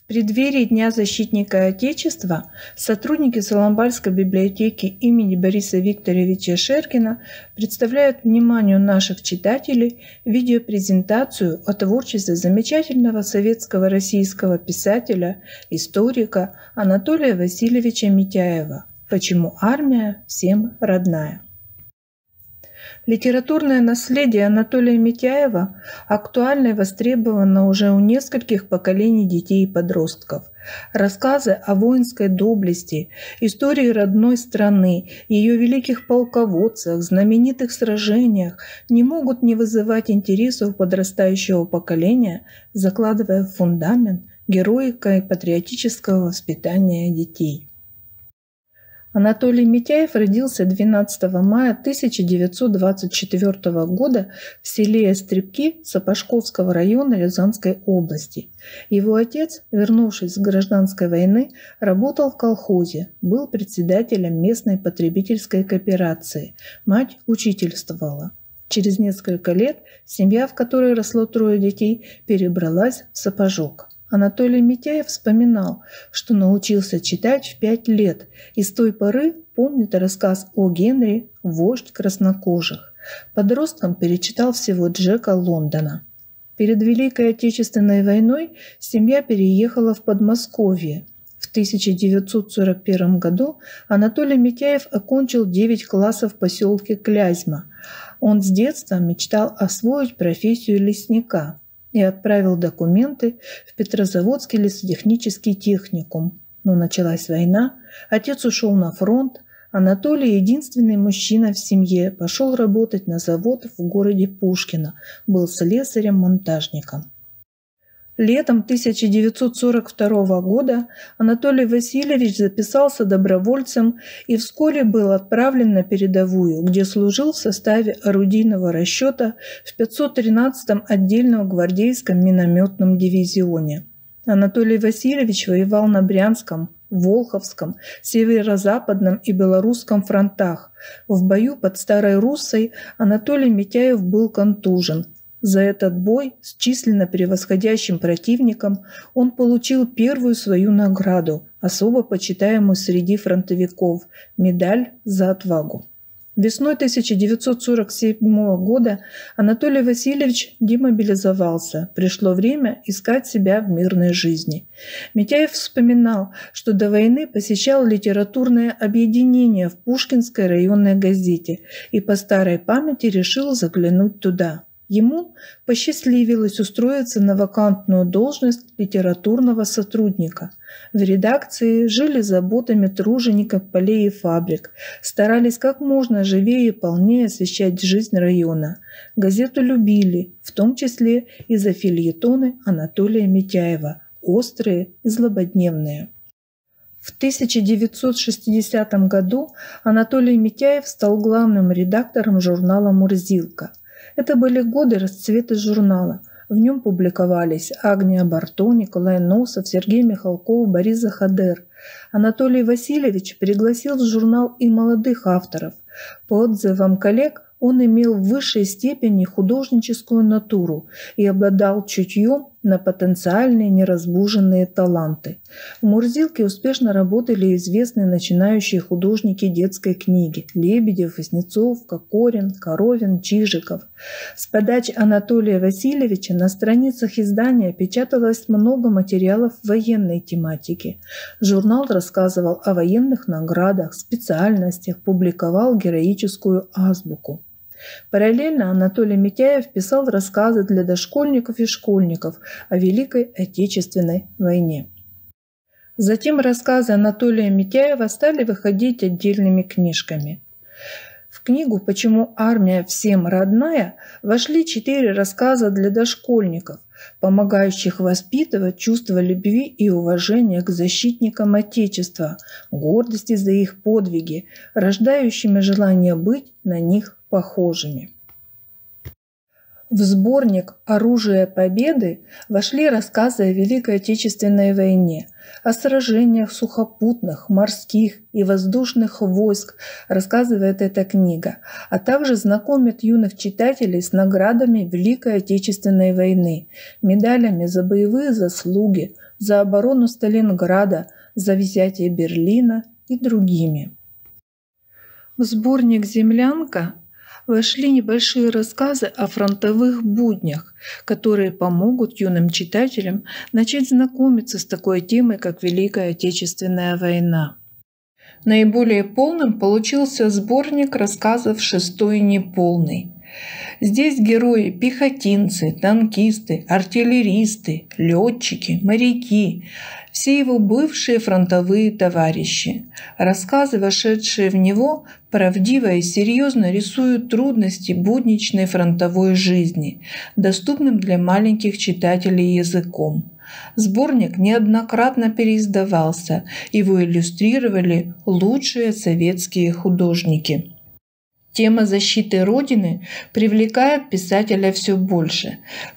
В преддверии Дня защитника Отечества сотрудники Соломбальской библиотеки имени Бориса Викторовича Шеркина представляют вниманию наших читателей видеопрезентацию о творчестве замечательного советского российского писателя, историка Анатолия Васильевича Митяева «Почему армия всем родная?». Литературное наследие Анатолия Митяева актуально и востребовано уже у нескольких поколений детей и подростков. Рассказы о воинской доблести, истории родной страны, ее великих полководцах, знаменитых сражениях не могут не вызывать интереса у подрастающего поколения, закладывая фундамент героика и патриотического воспитания детей. Анатолий Митяев родился 12 мая 1924 года в селе Остребки Сапожковского района Рязанской области. Его отец, вернувшись с гражданской войны, работал в колхозе, был председателем местной потребительской кооперации. Мать учительствовала. Через несколько лет семья, в которой росло 3 детей, перебралась в Сапожок. Анатолий Митяев вспоминал, что научился читать в 5 лет и с той поры помнит рассказ О. Генри «Вождь краснокожих». Подростком перечитал всего Джека Лондона. Перед Великой Отечественной войной семья переехала в Подмосковье. В 1941 году Анатолий Митяев окончил 9 классов в поселке Клязьма. Он с детства мечтал освоить профессию лесника и отправил документы в Петрозаводский лесотехнический техникум. Но началась война, отец ушел на фронт, Анатолий, единственный мужчина в семье, пошел работать на завод в городе Пушкино, был слесарем-монтажником. Летом 1942 года Анатолий Васильевич записался добровольцем и вскоре был отправлен на передовую, где служил в составе орудийного расчета в 513-м отдельном гвардейском минометном дивизионе. Анатолий Васильевич воевал на Брянском, Волховском, Северо-Западном и Белорусском фронтах. В бою под Старой Руссой Анатолий Митяев был контужен. За этот бой с численно превосходящим противником он получил первую свою награду, особо почитаемую среди фронтовиков – медаль за отвагу. Весной 1947 года Анатолий Васильевич демобилизовался. Пришло время искать себя в мирной жизни. Митяев вспоминал, что до войны посещал литературное объединение в Пушкинской районной газете и по старой памяти решил заглянуть туда. Ему посчастливилось устроиться на вакантную должность литературного сотрудника. В редакции жили заботами тружеников полей и фабрик, старались как можно живее и полнее освещать жизнь района. Газету любили, в том числе и за фельетоны Анатолия Митяева, острые и злободневные. В 1960 году Анатолий Митяев стал главным редактором журнала «Мурзилка». Это были годы расцвета журнала. В нем публиковались Агния Барто, Николай Носов, Сергей Михалков, Борис Захадер. Анатолий Васильевич пригласил в журнал и молодых авторов. По отзывам коллег, он имел в высшей степени художническую натуру и обладал чутьем на потенциальные неразбуженные таланты. В «Мурзилке» успешно работали известные начинающие художники детской книги – Лебедев, Васнецов, Кокорин, Коровин, Чижиков. С подачи Анатолия Васильевича на страницах издания печаталось много материалов военной тематики. Журнал рассказывал о военных наградах, специальностях, публиковал героическую азбуку. Параллельно Анатолий Митяев писал рассказы для дошкольников и школьников о Великой Отечественной войне. Затем рассказы Анатолия Митяева стали выходить отдельными книжками. В книгу «Почему армия всем родная» вошли 4 рассказа для дошкольников, помогающих воспитывать чувство любви и уважения к защитникам Отечества, гордости за их подвиги, рождающими желание быть на них похожими. В сборник «Оружие Победы» вошли рассказы о Великой Отечественной войне, о сражениях сухопутных, морских и воздушных войск, рассказывает эта книга, а также знакомит юных читателей с наградами Великой Отечественной войны, медалями за боевые заслуги, за оборону Сталинграда, за взятие Берлина и другими. В сборник «Землянка» вошли небольшие рассказы о фронтовых буднях, которые помогут юным читателям начать знакомиться с такой темой, как Великая Отечественная война. Наиболее полным получился сборник рассказов «Шестой неполный». Здесь герои – пехотинцы, танкисты, артиллеристы, летчики, моряки, все его бывшие фронтовые товарищи. Рассказы, вошедшие в него, правдиво и серьезно рисуют трудности будничной фронтовой жизни, доступным для маленьких читателей языком. Сборник неоднократно переиздавался, его иллюстрировали лучшие советские художники. Тема защиты Родины привлекает писателя все больше. В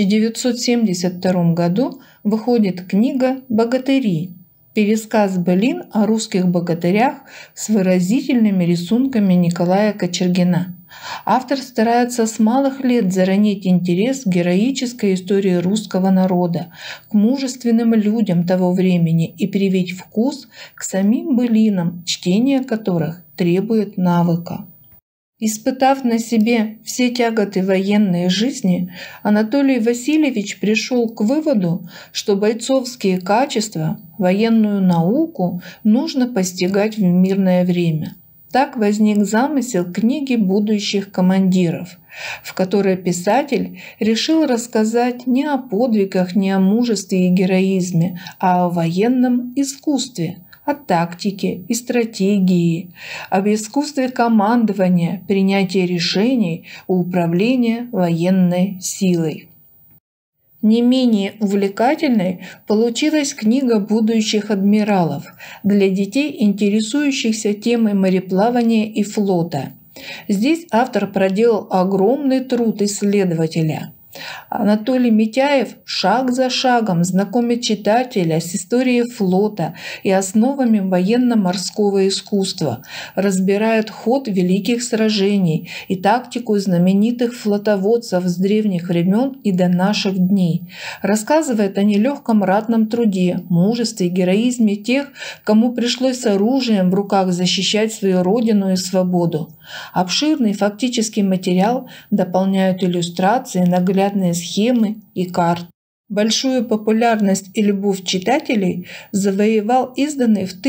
1972 году выходит книга «Богатыри», пересказ былин о русских богатырях с выразительными рисунками Николая Кочергина. Автор старается с малых лет заронить интерес к героической истории русского народа, к мужественным людям того времени и привить вкус к самим былинам, чтение которых требует навыка. Испытав на себе все тяготы военной жизни, Анатолий Васильевич пришел к выводу, что бойцовские качества, военную науку нужно постигать в мирное время. Так возник замысел книги будущих командиров, в которой писатель решил рассказать не о подвигах, не о мужестве и героизме, а о военном искусстве, о тактике и стратегии, об искусстве командования, принятия решений, управления военной силой. Не менее увлекательной получилась книга будущих адмиралов для детей, интересующихся темой мореплавания и флота. Здесь автор проделал огромный труд исследователя. Анатолий Митяев шаг за шагом знакомит читателя с историей флота и основами военно-морского искусства, разбирает ход великих сражений и тактику знаменитых флотоводцев с древних времен и до наших дней, рассказывает о нелегком ратном труде, мужестве и героизме тех, кому пришлось с оружием в руках защищать свою родину и свободу. Обширный фактический материал дополняют иллюстрации, наглядные схемы и карты. Большую популярность и любовь читателей завоевал изданный в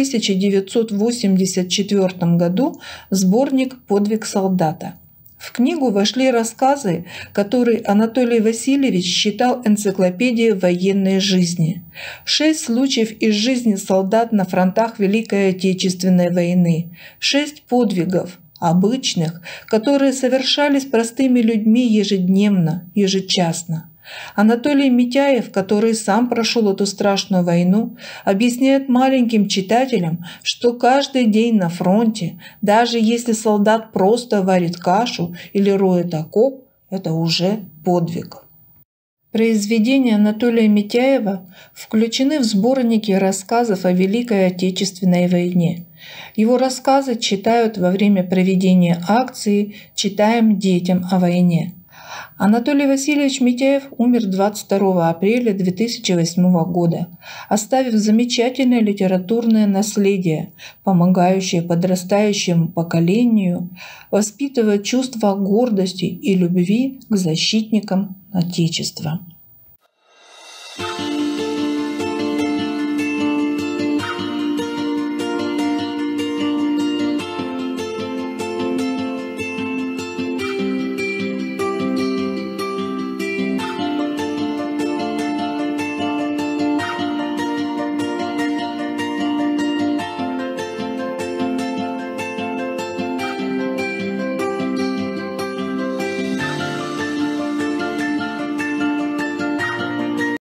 1984 году сборник «Подвиг солдата». В книгу вошли рассказы, которые Анатолий Васильевич считал энциклопедией военной жизни. 6 случаев из жизни солдат на фронтах Великой Отечественной войны, 6 подвигов, обычных, которые совершались простыми людьми ежедневно, ежечасно. Анатолий Митяев, который сам прошел эту страшную войну, объясняет маленьким читателям, что каждый день на фронте, даже если солдат просто варит кашу или роет окоп, это уже подвиг. Произведения Анатолия Митяева включены в сборники рассказов о Великой Отечественной войне. Его рассказы читают во время проведения акции «Читаем детям о войне». Анатолий Васильевич Митяев умер 22 апреля 2008 года, оставив замечательное литературное наследие, помогающее подрастающему поколению воспитывать чувство гордости и любви к защитникам Отечества.